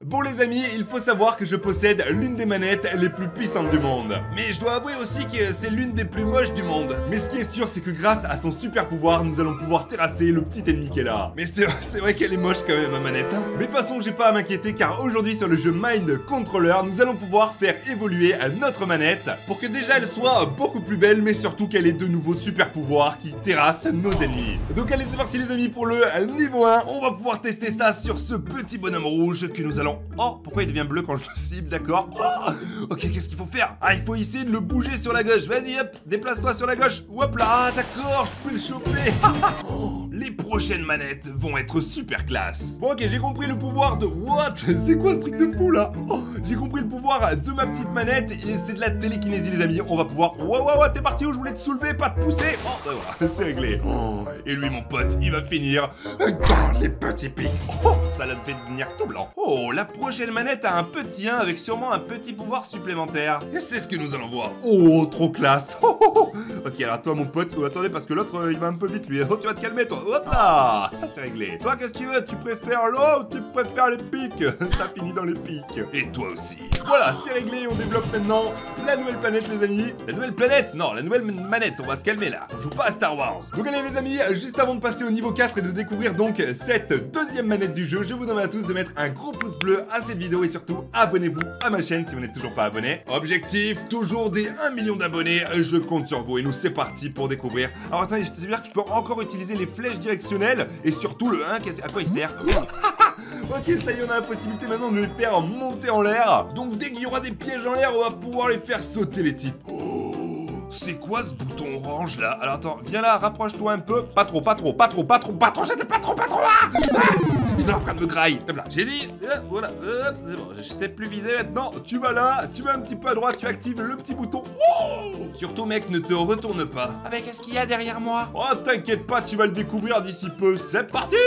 Bon les amis, il faut savoir que je possède l'une des manettes les plus puissantes du monde. Mais je dois avouer aussi que c'est l'une des plus moches du monde. Mais ce qui est sûr, c'est que grâce à son super pouvoir, nous allons pouvoir terrasser le petit ennemi qu'elle a. Mais c'est vrai qu'elle est moche quand même, ma manette. Hein. Mais de toute façon, j'ai pas à m'inquiéter car aujourd'hui sur le jeu Mind Controller, nous allons pouvoir faire évoluer notre manette pour que déjà elle soit beaucoup plus belle, mais surtout qu'elle ait de nouveaux super pouvoirs qui terrassent nos ennemis. Donc allez, c'est parti les amis pour le niveau 1. On va pouvoir tester ça sur ce petit bonhomme rouge que nous allons... Oh, pourquoi il devient bleu quand je le cible, d'accord. Oh, ok, qu'est-ce qu'il faut faire? Ah, il faut essayer de le bouger sur la gauche. Vas-y, hop, déplace-toi sur la gauche. Hop là, ah, d'accord, je peux le choper. Les prochaines manettes vont être super classe. Bon, ok, j'ai compris le pouvoir de... What? C'est quoi ce truc de fou, là? Oh, j'ai compris le pouvoir de ma petite manette et c'est de la télékinésie, les amis. On va pouvoir... Ouais, t'es parti où? Je voulais te soulever, pas te pousser. Oh, voilà, c'est réglé. Oh, et lui, mon pote, il va finir dans les petits pics. Oh, ça l'a fait devenir tout blanc. Oh, la prochaine manette a un petit 1 avec sûrement un petit pouvoir supplémentaire. Et c'est ce que nous allons voir. Oh, trop classe. Ok, alors toi, mon pote, attendez, parce que l'autre, il va un peu vite, lui. Oh, tu vas te calmer, toi. Hop là, ça c'est réglé. Toi, qu'est-ce que tu veux? Tu préfères l'eau ou tu préfères les pics? Ça finit dans les pics. Et toi aussi. Voilà, c'est réglé. On développe maintenant la nouvelle planète, les amis. La nouvelle planète? Non, la nouvelle manette. On va se calmer là. On joue pas à Star Wars. Donc allez, les amis, juste avant de passer au niveau 4 et de découvrir donc cette deuxième manette du jeu, je vous demande à tous de mettre un gros pouce bleu à cette vidéo et surtout abonnez-vous à ma chaîne si vous n'êtes toujours pas abonné. Objectif, toujours des 1 million d'abonnés. Je compte sur vous et nous c'est parti pour découvrir. Alors attendez, je te dis bien que tu peux encore utiliser les flèches directionnelles et surtout le 1, à quoi il sert? Ok, ça y est, on a la possibilité maintenant de les faire monter en l'air. Donc dès qu'il y aura des pièges en l'air, on va pouvoir les faire sauter les types. C'est quoi ce bouton orange là? Alors attends, viens là, rapproche-toi un peu. Pas trop, j'étais pas trop. Il est en train de me grailler. Hop là, j'ai dit, voilà, c'est bon, je sais plus viser maintenant. Tu vas là, tu vas un petit peu à droite, tu actives le petit bouton. Oh, surtout mec, ne te retourne pas. Ah mais qu'est-ce qu'il y a derrière moi? Oh, t'inquiète pas, tu vas le découvrir d'ici peu. C'est parti.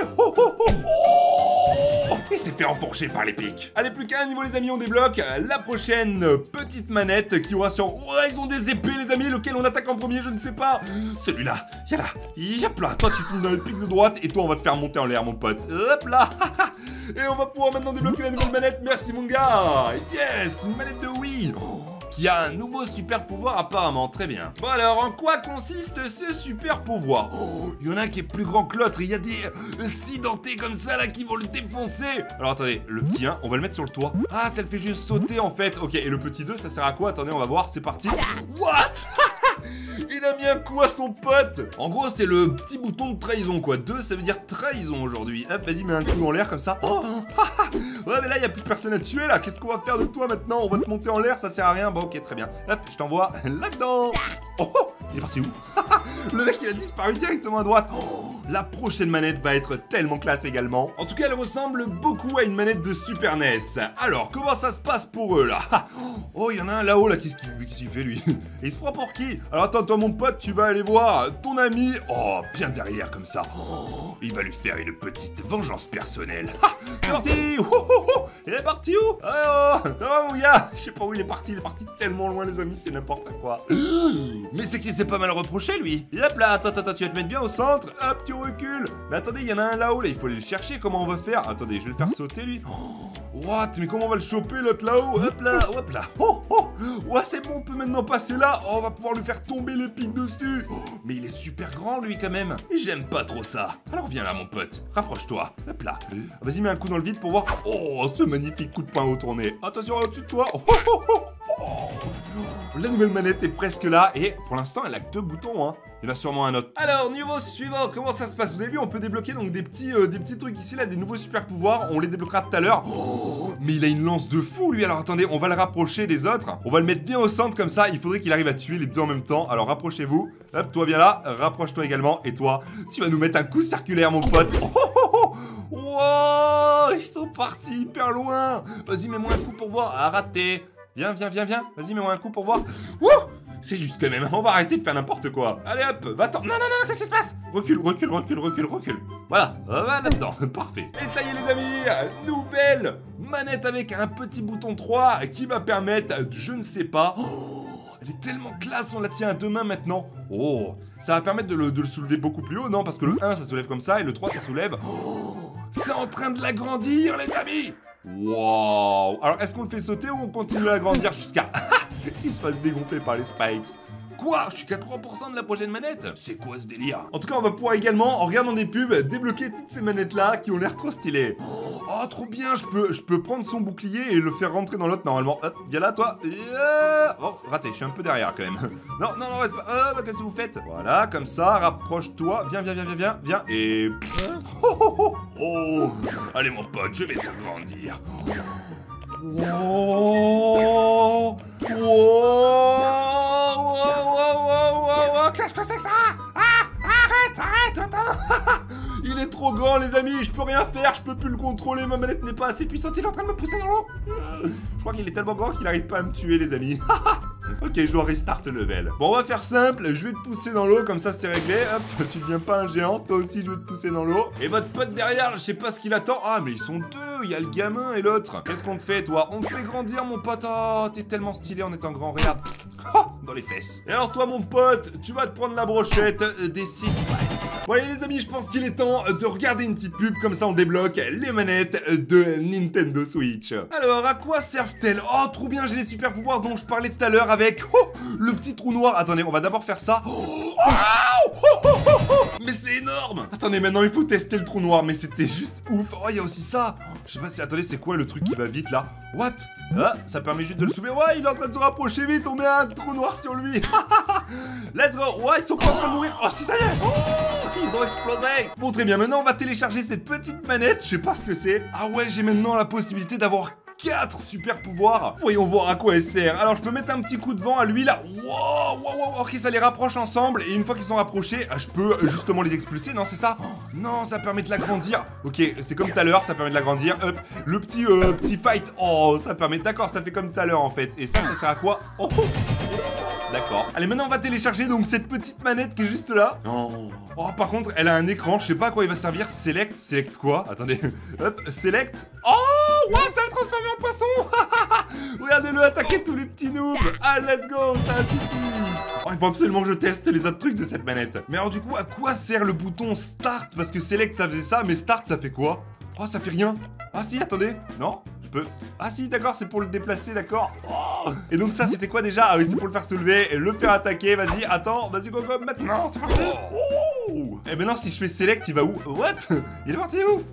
Il s'est fait enfourcher par les pics. Allez, plus qu'un niveau les amis, on débloque la prochaine petite manette qui aura sur... Oh, ils ont des épées les amis, lequel on attaque en premier, je ne sais pas. Celui-là, y'a là, toi tu finis dans les pics de droite et toi on va te faire monter en l'air mon pote. Hop là. Et on va pouvoir maintenant débloquer la nouvelle manette, merci mon gars. Yes, une manette de Wii qui a un nouveau super pouvoir apparemment, très bien. Bon alors, en quoi consiste ce super pouvoir? Oh, il y en a un qui est plus grand que l'autre, il y a des scie dentés comme ça là qui vont le défoncer. Alors attendez, le petit 1, on va le mettre sur le toit. Ah, ça le fait juste sauter en fait. Ok, et le petit 2, ça sert à quoi? Attendez, on va voir, c'est parti. What? Il a mis un coup à son pote. En gros, c'est le petit bouton de trahison, quoi. 2, ça veut dire trahison aujourd'hui. Hop, vas-y, mets un coup en l'air comme ça. Oh, ouais, mais là, il n'y a plus personne à tuer, là. Qu'est-ce qu'on va faire de toi maintenant? On va te monter en l'air, ça sert à rien. Bon, ok, très bien. Hop, je t'envoie là-dedans. Oh, il est parti où? Le mec, il a disparu directement à droite. Oh, la prochaine manette va être tellement classe également. En tout cas, elle ressemble beaucoup à une manette de Super NES. Alors, comment ça se passe pour eux, là? Oh, il y en a un là-haut, là. Qu'est-ce qu'il fait, lui? Il se prend pour qui? Alors, attends, toi, mon pote, tu vas aller voir ton ami. Oh, bien derrière, comme ça. Oh, il va lui faire une petite vengeance personnelle. C'est parti. Il est parti où? Oh, mon gars. Je sais pas où il est parti tellement loin, les amis, c'est n'importe quoi. Mais c'est qu'il s'est pas mal reproché, lui. Et hop là, attends, tu vas te mettre bien au centre. Hop, tu recules. Mais attendez, il y en a un là-haut, là, il faut aller le chercher. Comment on va faire? Attendez, je vais le faire sauter, lui. What? Mais comment on va le choper, l'autre là-haut? Hop là, hop là. Ouais, c'est bon, on peut maintenant passer là. Oh, on va pouvoir lui faire tomber les pics dessus. Mais il est super grand, lui, quand même. J'aime pas trop ça. Alors viens là, mon pote. Rapproche-toi. Hop là. Vas-y, mets un coup dans le vide pour voir. Oh, ce magnifique coup de poing retourné. Attention, au-dessus de toi. La nouvelle manette est presque là et pour l'instant elle a que 2 boutons, hein. Il y en a sûrement un autre. Alors niveau suivant, comment ça se passe? Vous avez vu, on peut débloquer donc des petits trucs ici là, des nouveaux super pouvoirs. On les débloquera tout à l'heure. Mais il a une lance de fou lui. Alors attendez, on va le rapprocher des autres. On va le mettre bien au centre comme ça. Il faudrait qu'il arrive à tuer les deux en même temps. Alors rapprochez-vous. Hop, toi viens là, rapproche-toi également. Et toi, tu vas nous mettre un coup circulaire mon pote. Wow, ils sont partis hyper loin. Vas-y, mets-moi un coup pour voir. Ah, raté. Viens. Vas-y, mets-moi un coup pour voir. Wouh! C'est juste quand même, on va arrêter de faire n'importe quoi. Allez hop, va-t'en. Non, qu'est-ce qui se passe? Recule. Voilà, va là-dedans, parfait. Et ça y est les amis, nouvelle manette avec un petit bouton 3 qui va permettre, je ne sais pas... Elle est tellement classe, on la tient à 2 mains maintenant. Oh, ça va permettre de le soulever beaucoup plus haut, non? Parce que le 1 ça soulève comme ça et le 3 ça soulève. Oh, c'est en train de l'agrandir les amis. Waouh. Alors, est-ce qu'on le fait sauter ou on continue à l'agrandir jusqu'à... qu'il se fasse dégonfler par les spikes? Quoi? Je suis qu'à 3% de la prochaine manette? C'est quoi ce délire? En tout cas, on va pouvoir également, en regardant des pubs, débloquer toutes ces manettes-là qui ont l'air trop stylées. Oh, trop bien, je peux prendre son bouclier et le faire rentrer dans l'autre normalement. Hop, viens là, toi. Oh, raté, je suis un peu derrière quand même. Non, non, non, reste pas. Qu'est-ce que vous faites? Voilà, comme ça, rapproche-toi. Viens, viens, viens, viens, viens, viens. Et... Oh. Allez, mon pote, je vais te grandir. Wow. Qu'est-ce que c'est que ça? Arrête, attends. Il est trop grand, les amis, je peux rien faire, je peux plus le contrôler, ma manette n'est pas assez puissante, il est en train de me pousser dans l'eau. Je crois qu'il est tellement grand qu'il n'arrive pas à me tuer, les amis. Ok, je dois restart le level. Bon, on va faire simple, je vais te pousser dans l'eau, comme ça c'est réglé. Hop, tu deviens pas un géant, toi aussi je vais te pousser dans l'eau. Et votre pote derrière, je sais pas ce qu'il attend. Ah, mais ils sont deux, il y a le gamin et l'autre. Qu'est-ce qu'on te fait, toi? On te fait grandir, mon pote. Oh, t'es tellement stylé en étant grand, regarde. Oh, dans les fesses. Et alors toi, mon pote, tu vas te prendre la brochette des 6 spikes. Bon, allez les amis, je pense qu'il est temps de regarder une petite pub, comme ça on débloque les manettes de Nintendo Switch. Alors, à quoi servent-elles? Oh, trop bien, j'ai les super pouvoirs dont je parlais tout à l'heure avec le petit trou noir. Attendez, on va d'abord faire ça. Mais c'est énorme. Attendez, maintenant il faut tester le trou noir, mais c'était juste ouf. Oh, il y a aussi ça. Je sais pas si... Attendez, c'est quoi le truc qui va vite là? What? Ah, ça permet juste de le soulever. Ouais, il est en train de se rapprocher vite. On met un trou noir sur lui. Let's go. Ouais, ils sont pas en train de mourir. Oh, si, ça y est. Oh, ils ont explosé. Bon, très bien. Maintenant, on va télécharger cette petite manette. Je sais pas ce que c'est. Ah ouais, j'ai maintenant la possibilité d'avoir 4 super pouvoirs. Voyons voir à quoi elle sert. Alors je peux mettre un petit coup de vent à lui là. Wow. Ok, ça les rapproche ensemble. Et une fois qu'ils sont rapprochés, je peux justement les expulser. Non, c'est ça? Non, ça permet de l'agrandir. Ok, c'est comme tout à l'heure, ça permet de l'agrandir. Hop, le petit fight. Oh, ça permet. D'accord, ça fait comme tout à l'heure en fait. Et ça sert à quoi? Oh. D'accord. Allez, maintenant on va télécharger donc cette petite manette qui est juste là. Oh, par contre, elle a un écran. Je sais pas à quoi il va servir. Select quoi? Attendez. Hop, select. Oh, what? Ça l'a transformé en poisson. Regardez-le attaquer tous les petits noobs. Ah, let's go, ça suffit. Oh, il faut absolument que je teste les autres trucs de cette manette. Mais alors du coup, à quoi sert le bouton Start? Parce que Select ça faisait ça, mais Start ça fait quoi? Oh, ça fait rien. Ah si, attendez. Non, je peux... Ah si, d'accord, c'est pour le déplacer, d'accord. Oh. Et donc ça, c'était quoi déjà? Ah oui, c'est pour le faire soulever et le faire attaquer. Vas-y, attends, vas-y, go, maintenant, c'est parti. Oh. Et maintenant, si je fais Select, il va où? What? Il est parti où?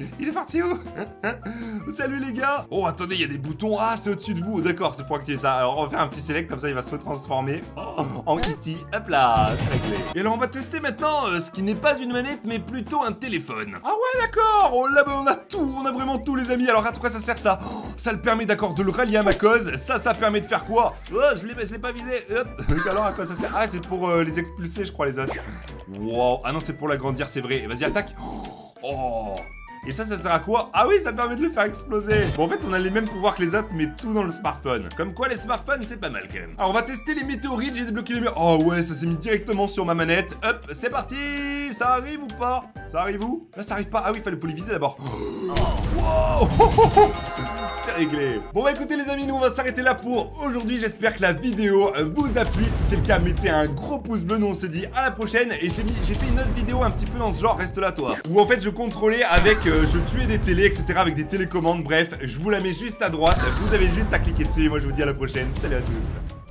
Salut les gars. Oh, attendez, il y a des boutons. Ah, c'est au-dessus de vous. D'accord, c'est pour activer ça. Alors, on va faire un petit Select, comme ça, il va se retransformer en E.T. Hop là, c'est réglé. Et alors, on va tester maintenant ce qui n'est pas une manette, mais plutôt un téléphone. Ah ouais, d'accord. Oh là, on a tout. On a vraiment tout, les amis. Alors, à quoi ça sert ça? Ça le permet, d'accord, de le rallier à ma cause. Ça permet de faire quoi? Oh, je l'ai pas visé. Hop. Alors, à quoi ça sert? Ah, c'est pour les expulser, je crois, les autres. Wow. Ah non, c'est pour l'agrandir, c'est vrai. Vas-y, attaque. Oh. Et ça sert à quoi? Ah oui, ça permet de le faire exploser. Bon, en fait, on a les mêmes pouvoirs que les autres, mais tout dans le smartphone. Comme quoi, les smartphones, c'est pas mal quand même. Alors, on va tester les météorites. J'ai débloqué les... Oh ouais, ça s'est mis directement sur ma manette. Hop, c'est parti. Ça arrive ou pas? Ça arrive où? Là, ça arrive pas. Ah oui, faut les viser d'abord. Wow. C'est réglé. Bon bah écoutez les amis, nous on va s'arrêter là pour aujourd'hui. J'espère que la vidéo vous a plu. Si c'est le cas, mettez un gros pouce bleu. Nous on se dit à la prochaine. Et j'ai fait une autre vidéo un petit peu dans ce genre, reste là toi, où en fait je contrôlais avec, je tuais des télés, etc. avec des télécommandes. Bref, je vous la mets juste à droite. Vous avez juste à cliquer dessus et moi je vous dis à la prochaine. Salut à tous.